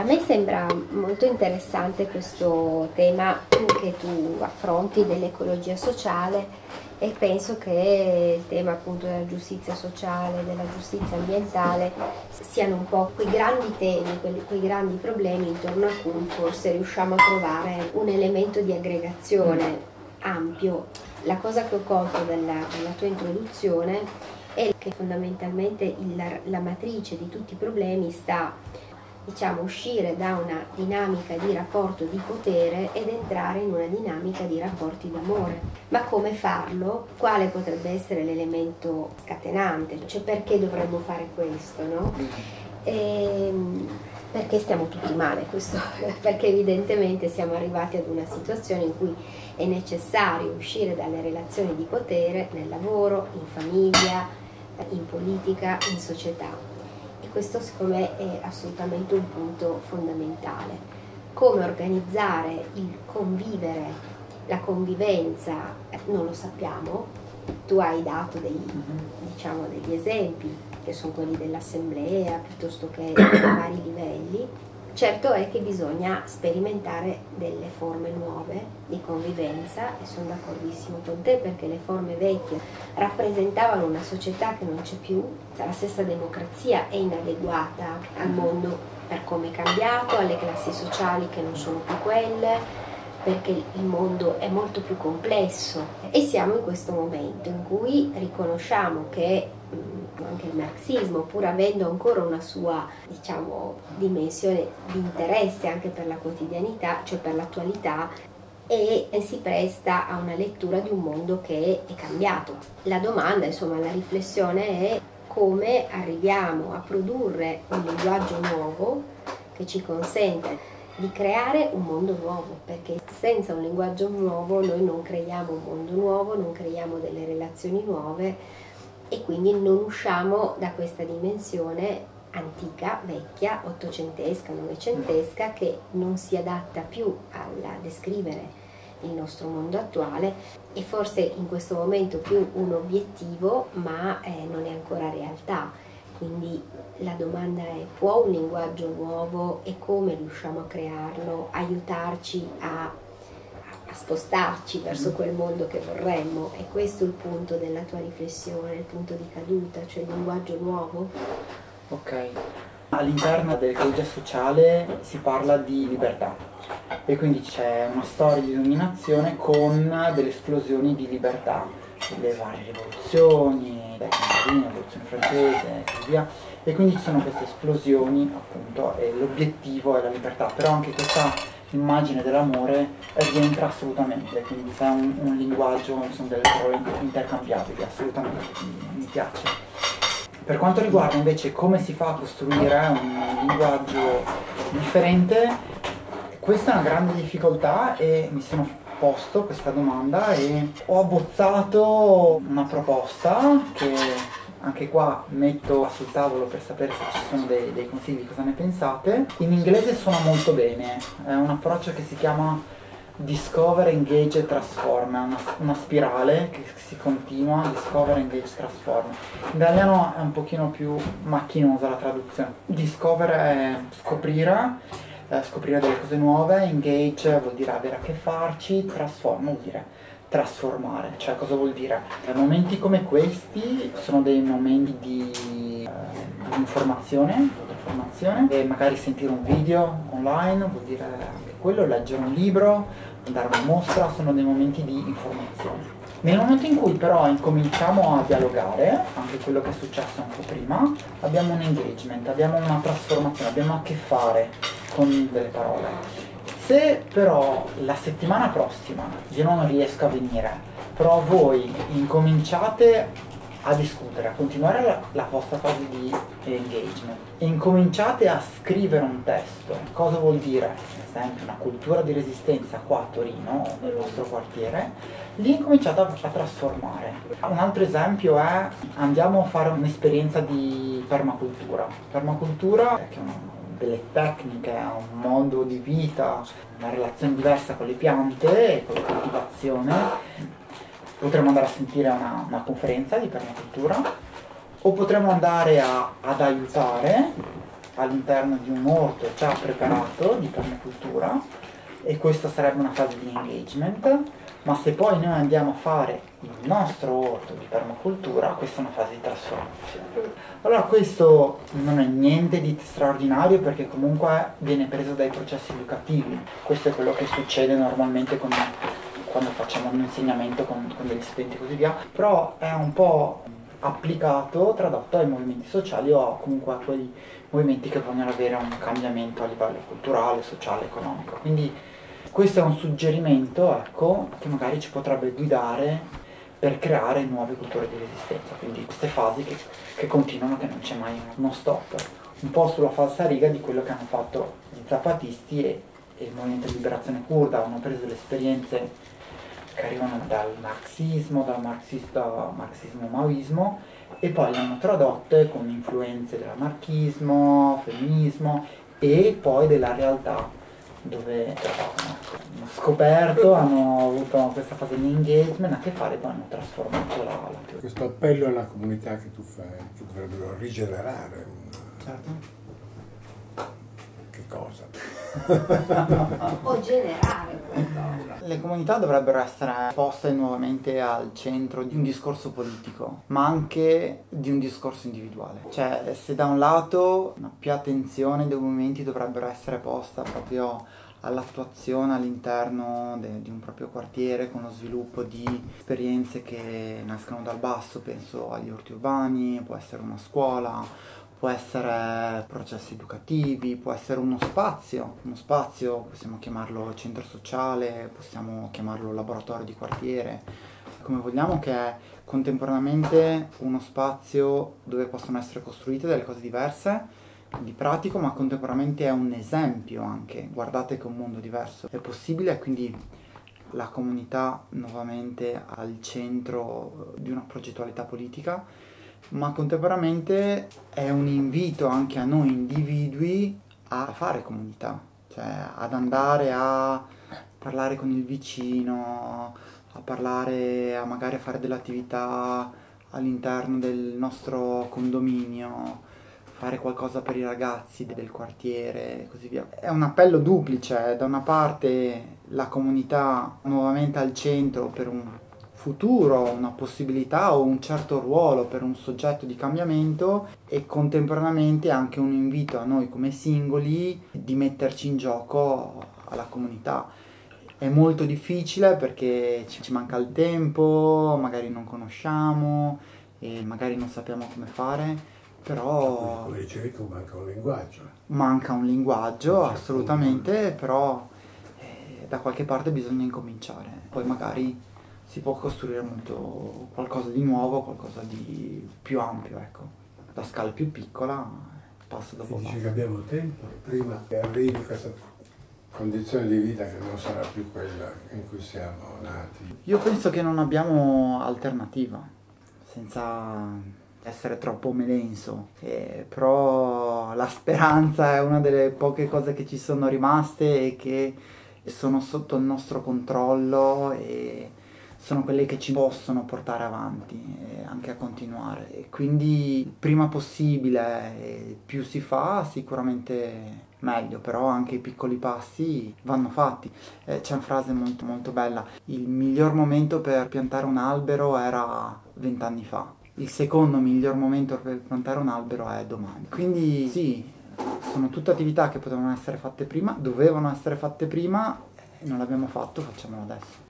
me sembra molto interessante questo tema che tu affronti dell'ecologia sociale, e penso che il tema appunto della giustizia sociale, della giustizia ambientale siano un po' quei grandi temi, quei grandi problemi intorno a cui forse riusciamo a trovare un elemento di aggregazione ampio. La cosa che ho colto dalla tua introduzione è che fondamentalmente la matrice di tutti i problemi sta, diciamo, uscire da una dinamica di rapporto di potere ed entrare in una dinamica di rapporti d'amore. Ma come farlo? Quale potrebbe essere l'elemento scatenante? Cioè, perché dovremmo fare questo, no? Perché stiamo tutti male, questo, perché evidentemente siamo arrivati ad una situazione in cui è necessario uscire dalle relazioni di potere nel lavoro, in famiglia, in politica, in società. E questo secondo me è assolutamente un punto fondamentale. Come organizzare il convivere, la convivenza, non lo sappiamo. Tu hai dato degli esempi, che sono quelli dell'assemblea, piuttosto che ai vari livelli. Certo è che bisogna sperimentare delle forme nuove di convivenza, e sono d'accordissimo con te, perché le forme vecchie rappresentavano una società che non c'è più. La stessa democrazia è inadeguata al mondo per come è cambiato, alle classi sociali che non sono più quelle, perché il mondo è molto più complesso, e siamo in questo momento in cui riconosciamo che anche il marxismo, pur avendo ancora una sua, diciamo, dimensione di interesse anche per la quotidianità, cioè per l'attualità, e si presta a una lettura di un mondo che è cambiato. La domanda, insomma, la riflessione è come arriviamo a produrre un linguaggio nuovo che ci consente di creare un mondo nuovo, perché senza un linguaggio nuovo noi non creiamo un mondo nuovo, non creiamo delle relazioni nuove, e quindi non usciamo da questa dimensione antica, vecchia, ottocentesca, novecentesca, che non si adatta più a descrivere il nostro mondo attuale, e forse in questo momento più un obiettivo, ma non è ancora realtà. Quindi la domanda è: può un linguaggio nuovo, e come riusciamo a crearlo, aiutarci a spostarci verso quel mondo che vorremmo? E questo è il punto della tua riflessione, il punto di caduta, cioè il linguaggio nuovo. Ok, all'interno dell'ecologia sociale si parla di libertà, e quindi c'è una storia di dominazione con delle esplosioni di libertà, le varie rivoluzioni, la rivoluzione francese e così via, e quindi ci sono queste esplosioni appunto, e l'obiettivo è la libertà, però anche questa immagine dell'amore rientra assolutamente, quindi c'è un linguaggio, sono delle parole intercambiabili, assolutamente, mi piace. Per quanto riguarda invece come si fa a costruire un linguaggio differente, questa è una grande difficoltà, e mi sono posto questa domanda e ho abbozzato una proposta che anche qua metto sul tavolo per sapere se ci sono dei consigli, cosa ne pensate. In inglese suona molto bene, è un approccio che si chiama Discover, Engage e Transform, è una spirale che si continua, Discover, Engage, Transform. In italiano è un pochino più macchinosa la traduzione. Discover è scoprire delle cose nuove, engage vuol dire avere a che farci, transform vuol dire trasformare. Cioè, cosa vuol dire? Momenti come questi sono dei momenti di informazione, e magari sentire un video online vuol dire anche quello, leggere un libro, andare a una mostra, sono dei momenti di informazione. Nel momento in cui però incominciamo a dialogare, anche quello che è successo un po' prima, abbiamo un engagement, abbiamo una trasformazione, abbiamo a che fare con delle parole. Se però la settimana prossima io non riesco a venire, però voi incominciate a discutere, a continuare la vostra fase di engagement, e incominciate a scrivere un testo, cosa vuol dire? Per esempio una cultura di resistenza qua a Torino, nel vostro quartiere, lì incominciate a trasformare. Un altro esempio è: andiamo a fare un'esperienza di permacultura. Permacultura è che delle tecniche, un modo di vita, una relazione diversa con le piante e con la coltivazione. Potremmo andare a sentire una conferenza di permacultura, o potremmo andare ad aiutare all'interno di un orto già preparato di permacultura, e questa sarebbe una fase di engagement. Ma se poi noi andiamo a fare il nostro orto di permacultura, questa è una fase di trasformazione. Allora questo non è niente di straordinario, perché comunque viene preso dai processi educativi. Questo è quello che succede normalmente quando facciamo un insegnamento con degli studenti e così via, però è un po' applicato, tradotto ai movimenti sociali o comunque a quei movimenti che vogliono avere un cambiamento a livello culturale, sociale, economico. Quindi questo è un suggerimento, ecco, che magari ci potrebbe guidare per creare nuove culture di resistenza, quindi queste fasi che continuano, che non c'è mai uno stop, un po' sulla falsariga di quello che hanno fatto gli zapatisti e il movimento di liberazione curda. Hanno preso le esperienze che arrivano dal marxismo, dal marxismo-maoismo, e poi le hanno tradotte con influenze dell'anarchismo, femminismo e poi della realtà dove hanno scoperto, hanno avuto questa fase di engagement, a che fare, poi hanno trasformato la teoria. Questo appello alla comunità che tu fai, che dovrebbero rigenerare Certo. che cosa? O generare qualcosa. Le comunità dovrebbero essere poste nuovamente al centro di un discorso politico, ma anche di un discorso individuale. Cioè, se da un lato una più attenzione dei movimenti dovrebbero essere posta proprio all'attuazione all'interno di un proprio quartiere, con lo sviluppo di esperienze che nascono dal basso, penso agli orti urbani, può essere una scuola, può essere processi educativi, può essere uno spazio, possiamo chiamarlo centro sociale, possiamo chiamarlo laboratorio di quartiere, come vogliamo, che è contemporaneamente uno spazio dove possono essere costruite delle cose diverse, di pratico, ma contemporaneamente è un esempio anche. Guardate che un mondo diverso è possibile, e quindi la comunità nuovamente al centro di una progettualità politica, ma contemporaneamente è un invito anche a noi individui a fare comunità, cioè ad andare a parlare con il vicino, a parlare, a magari fare delle attività all'interno del nostro condominio, fare qualcosa per i ragazzi del quartiere e così via. È un appello duplice: da una parte la comunità nuovamente al centro per un futuro, una possibilità o un certo ruolo per un soggetto di cambiamento, e contemporaneamente anche un invito a noi come singoli di metterci in gioco alla comunità. È molto difficile perché ci manca il tempo, magari non conosciamo e magari non sappiamo come fare, però come dicevi tu, manca un linguaggio. Manca un linguaggio, assolutamente, però da qualche parte bisogna incominciare. Poi magari si può costruire qualcosa di nuovo, qualcosa di più ampio, ecco. La scala più piccola, passo dopo Si dice passo. che abbiamo tempo prima che arrivi questa condizione di vita che non sarà più quella in cui siamo nati. Io penso che non abbiamo alternativa, senza essere troppo melenso, però la speranza è una delle poche cose che ci sono rimaste e che sono sotto il nostro controllo, e sono quelle che ci possono portare avanti e anche a continuare. E quindi il prima possibile, più si fa sicuramente meglio, però anche i piccoli passi vanno fatti. C'è una frase molto molto bella: il miglior momento per piantare un albero era 20 anni fa, il secondo miglior momento per piantare un albero è domani. Quindi sì, sono tutte attività che potevano essere fatte prima, dovevano essere fatte prima, e non l'abbiamo fatto, facciamolo adesso.